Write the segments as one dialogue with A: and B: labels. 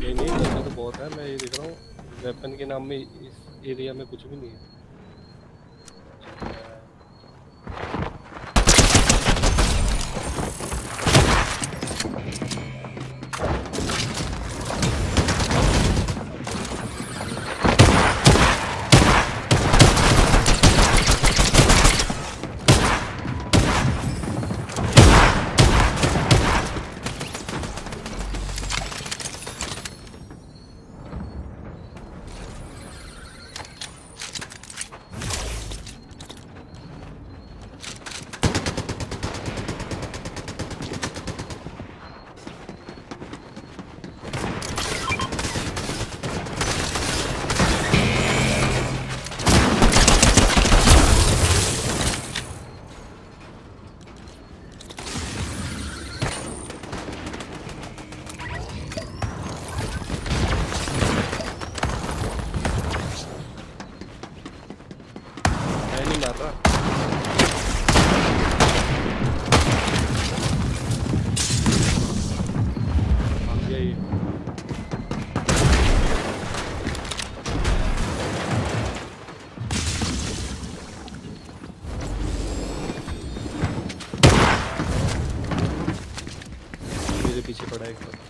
A: नहीं नहीं, वैसे तो बहुत है। मैं ये देख रहा हूँ वेपन के नाम में इस एरिया में कुछ भी नहीं है। पीछे पड़ा एक तो।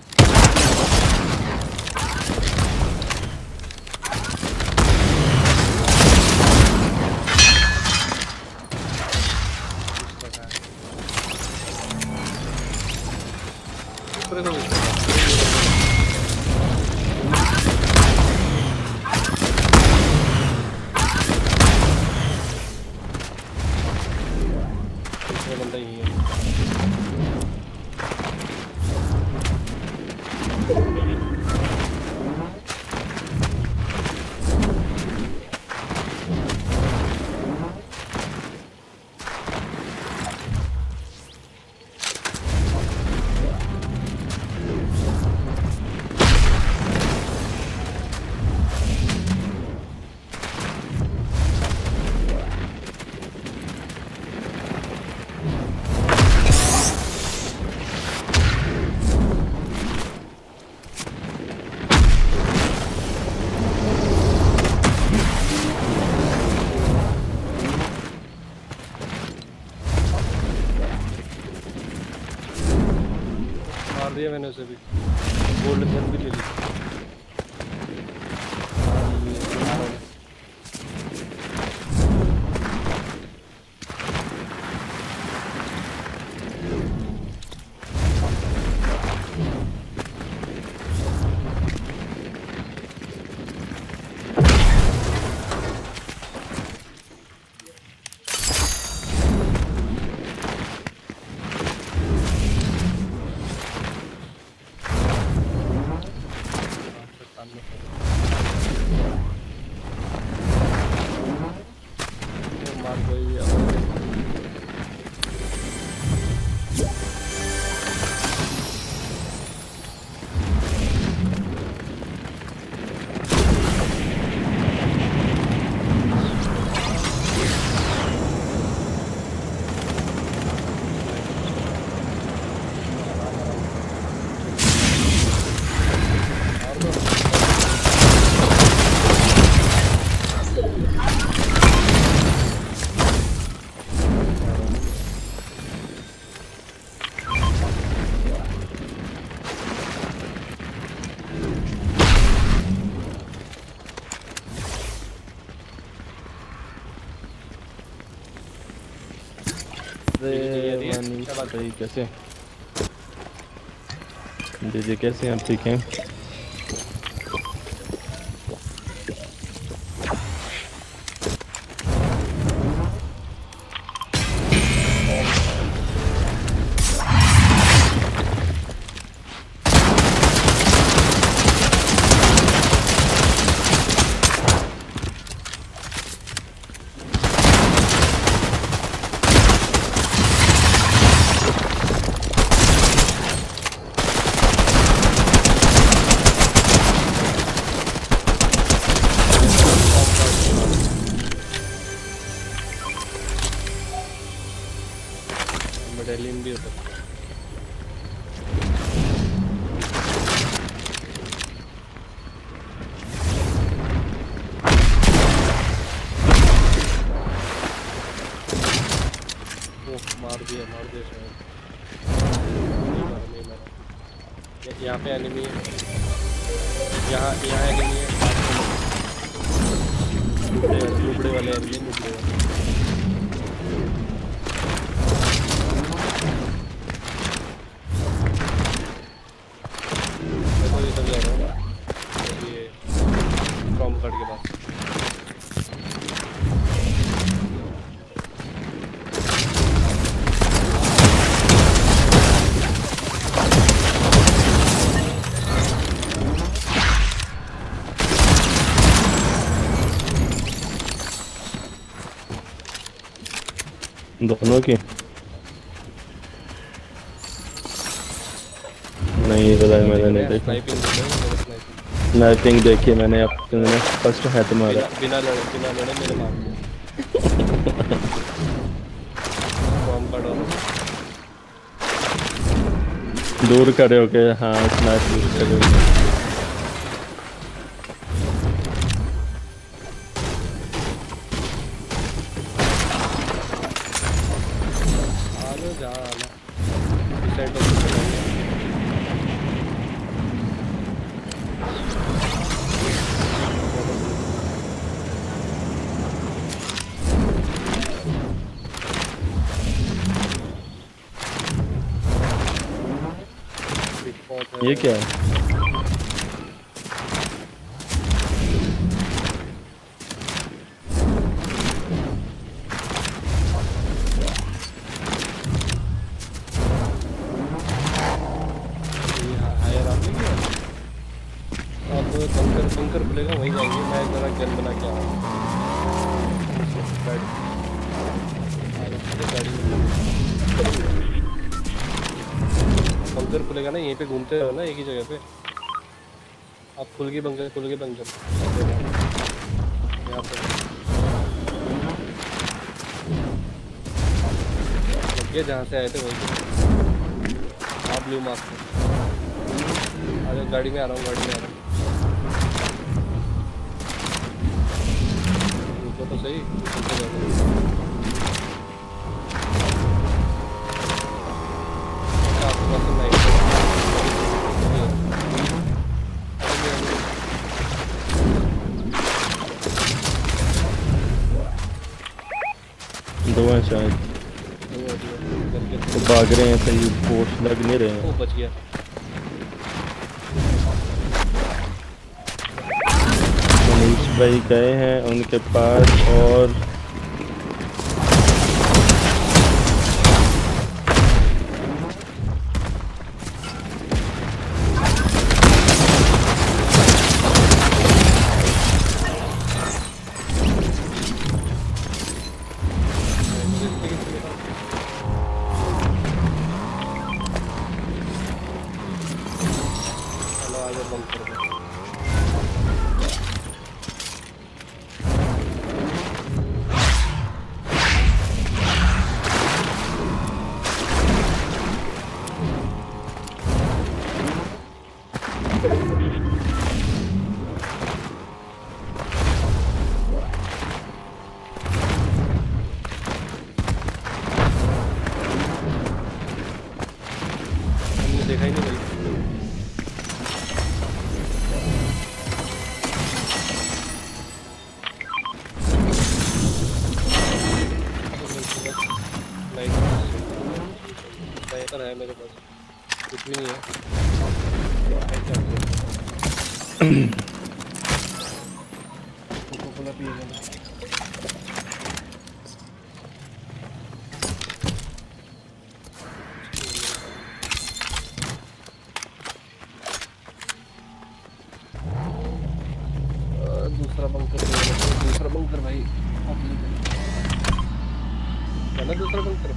A: बंदा ही है। मार दिया मैंने उसे भी। गोल्ड गन भी ले ली।
B: भाई कैसे जी कैसे हैं? ठीक हैं।
A: यहाँ पे एनिमी है, यहाँ यहाँ एनिमी है।
B: नुबड़े वाले एनिमी, नुबड़े वाले।
A: मैं तो इधर जा रहा हूँ, ये फ्रॉम कार्ड के पास।
B: दोनों की नहीं पता, मैंने नहीं देखा। स्नाइपिंग देखी मैंने, अपने फर्स्ट है तुम्हारा।
A: बिना लड़े मेरे मार दिया। बॉम्ब का डर।
B: दूर खड़े होके, हाँ स्नाइपिंग खड़े होके। ये क्या है?
A: बंकर खुलेगा वहीं जाएंगे। मैं जरा गन बना के आ रहा हूँ। बंकर खुलेगा ना, यहीं पे घूमते रहो ना एक ही जगह पे। आप खुल के बंकर यहाँ पर लगे जहाँ से आए थे वहीं। आप ब्लू मास्क आ जाओ, गाड़ी में आ रहा हूँ, गाड़ी में आ रहा हूँ। तो सही
B: दो हैं शायद, तो भाग रहे हैं। सही फोर्स लग नहीं रहे हैं।
A: वो बच गया।
B: मनीष भाई गए हैं उनके पास, और
A: देखा ही नहीं भाई। स्नाइपर है मेरे पास, कुछ भी नहीं है। दूसरा बंकर भाई, है ना दूसरा bunker.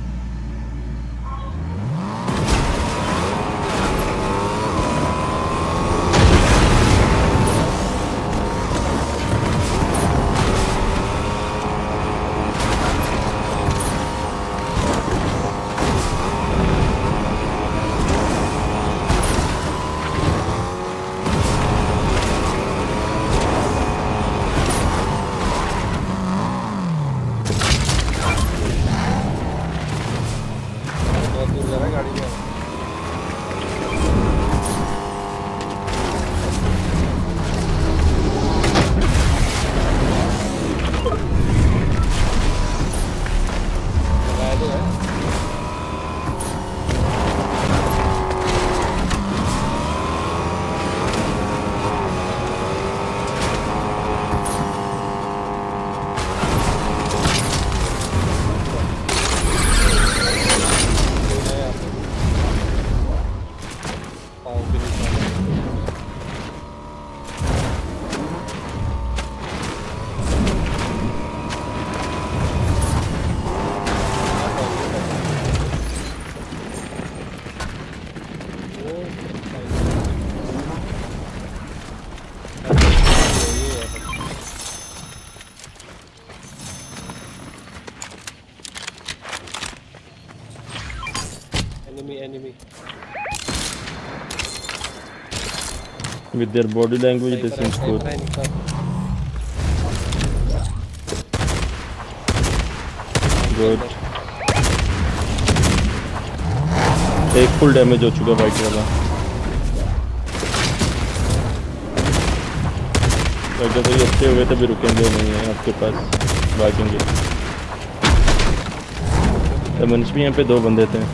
B: with their body language they seem good. Good. एक फुल डैमेज हो चुका वाइट वाला। वैसे तो ये अच्छे हुए तभी रुकेंगे नहीं है आपके पास भागेंगे। तो मनुष्य भी यहाँ पे 2 बंदे थे।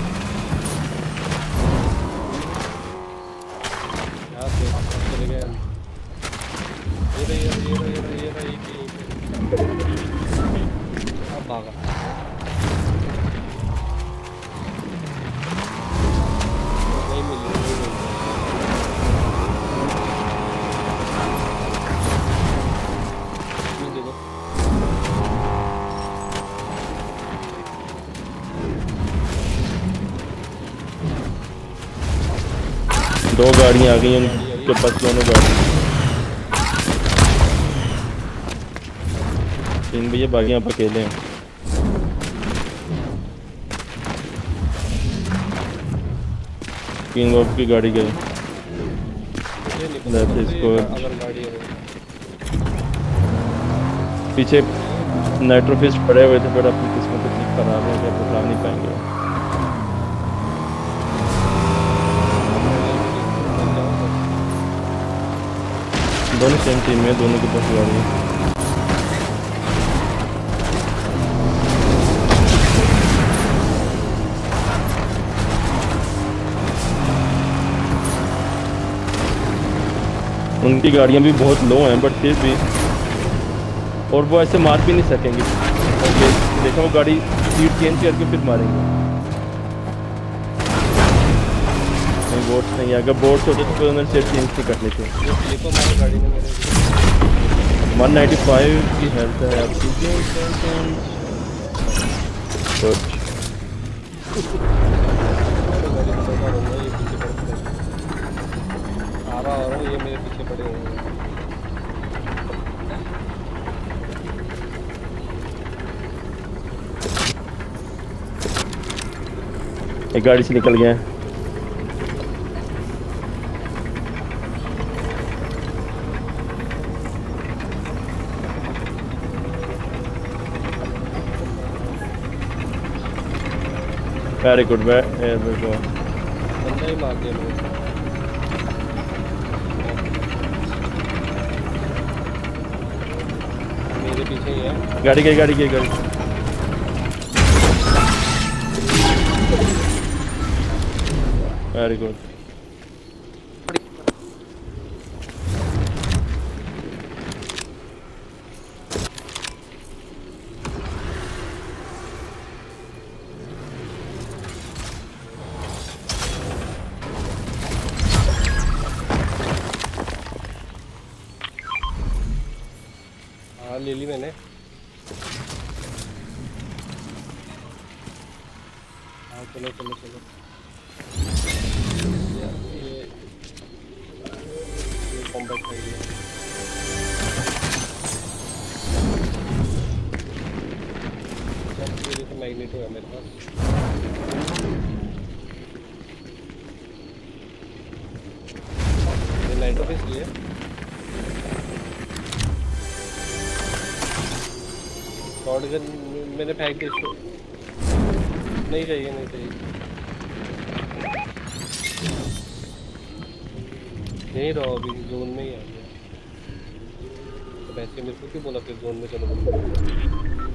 B: दो गाड़ियाँ आ गई हैं उनके पास, दोनों गाड़ी। 3 भैया बाकी यहाँ पर अकेले हैं। किंग ऑफ की गाड़ी गई। पीछे नाइट्रोफिस्ट पड़े हुए थे, पर अपनी किस्मत इतनी खराब है कि पकड़ा नहीं पाएंगे। दोनों सेम टीम में, दोनों के पास गाड़ी है। उनकी गाड़ियाँ भी बहुत लो हैं, बट फिर भी, और वो ऐसे मार भी नहीं सकेंगे। और ये देखो वो गाड़ी स्पीड चेंज करके फिर मारेंगे। नहीं बोट्स नहीं, अगर बोट्स होते तो फिर उन्होंने सेट चेंज नहीं कर लेते। 195 की हेल्थ है आपकी।
A: आ रहा हो रहा है, ये मेरे पीछे पड़े हुए हैं।
B: एक गाड़ी से निकल गया है। Very good, very good.
A: बंदा ही मार दिया मेरे। मेरे पीछे ही है।
B: गाड़ी गई, गाड़ी गई, गाड़ी। Very good.
A: हाँ ले ली मैंने। हाँ चलो चलो चलो। ये कॉम्बैट कर दिया। ये तो मैग्नेटो है मेरे पास। ये नाइट्रो पे इसलिए शॉर्ट गन मैंने फेंक दी। नहीं चाहिए, नहीं चाहिए। नहीं रहो, अभी जोन में ही आ गया। तो वैसे मेरे को क्यों बोला फिर जोन में चलो।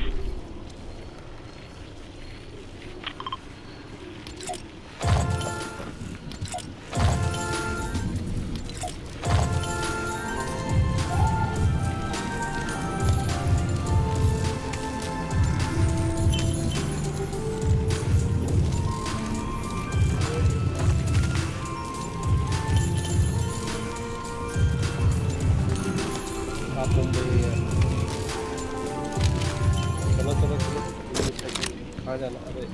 A: चलो चलो चलो आ जाना। अरे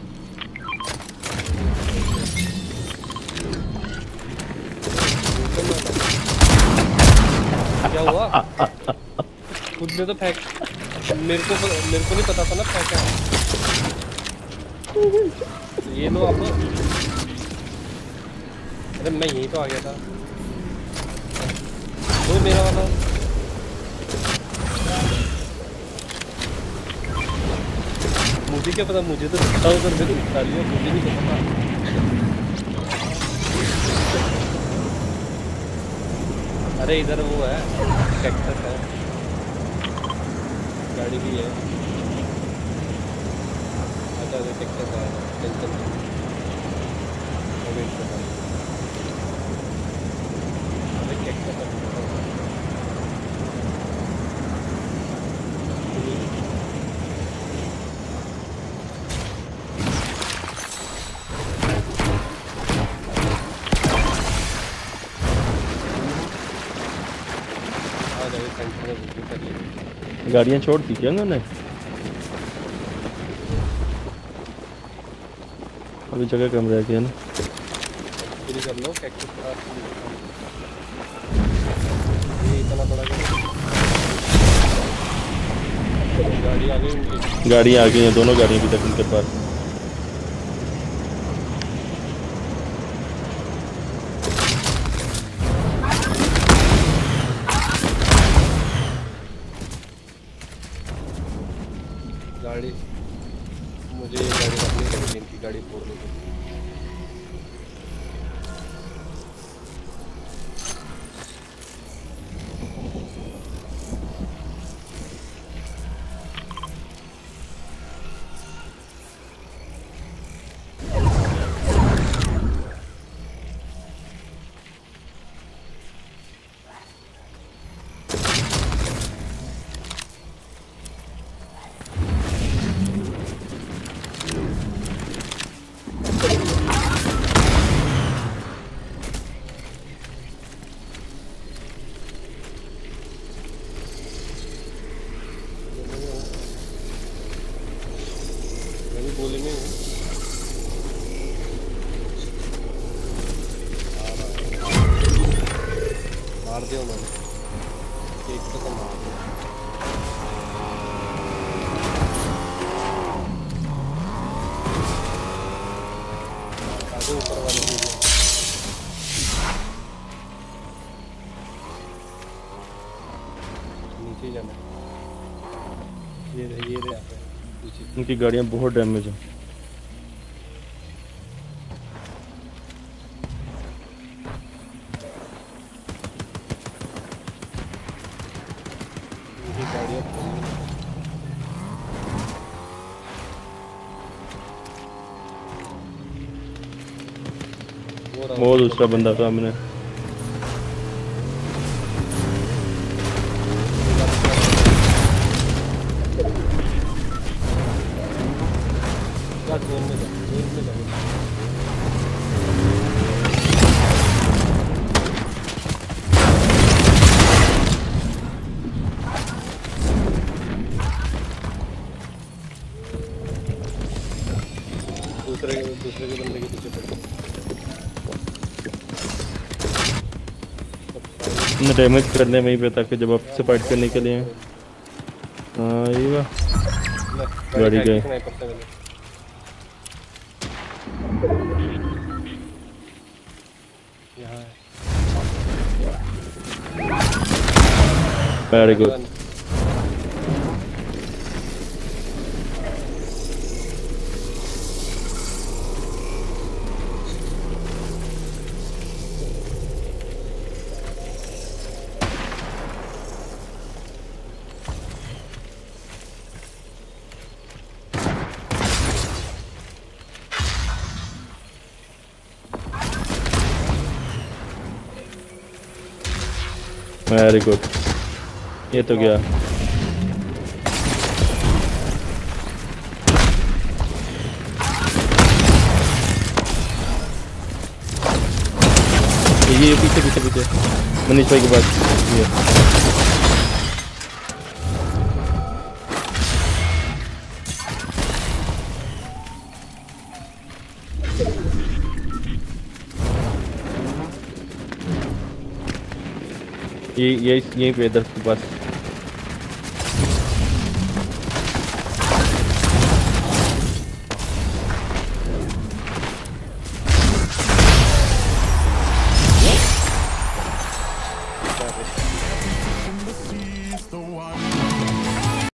A: क्या हुआ? खुद ने तो फेंक, मेरे को नहीं पता था ना फेंका। ये लो आप। अरे मैं यहीं तो आ गया था। वो मेरा वाला मुझे क्या पता, मुझे तो दिखता उधर मेरे दिखता लिया, मुझे नहीं पता। अरे इधर वो है, कैक्टस है, गाड़ी भी है। अच्छा कैक्टस है, टेंशन नहीं। वेट कर रहा हूँ। अरे कैक्टस है।
B: गाड़ियाँ छोड़ दी क्या उन्होंने? अभी जगह कम रह गया ना।
A: पूरी कर लो कैक्टस का। ये इतना बड़ा गाड़ी आ गई उनकी।
B: गाड़ी आ गई हैं, दोनों गाड़ियाँ अभी तक उनके पास।
A: गाड़ी मुझे ये गाड़ी रखनी है, इनकी गाड़ी फोड़नी है। गोली में हूँ। मार दिया मैंने एक तो मार दिया। आगे ऊपर वाले भी नीचे ही जाना। ये रहे यहाँ पे।
B: उनकी गाड़ियाँ बहुत डैमेज हैं। वो दूसरा बंदा सामने।
A: दूसरे के बंदे के पीछे पड़
B: गए। डैमेज करने में ही पे ताकि जब आपसे फाइट करने के लिए। हाँ ये वाह गाड़ी गए। Very good. वेरी गुड, ये तो गया। ये पीछे पीछे पीछे मनीष भाई के पास ये यही पे इधर के पास।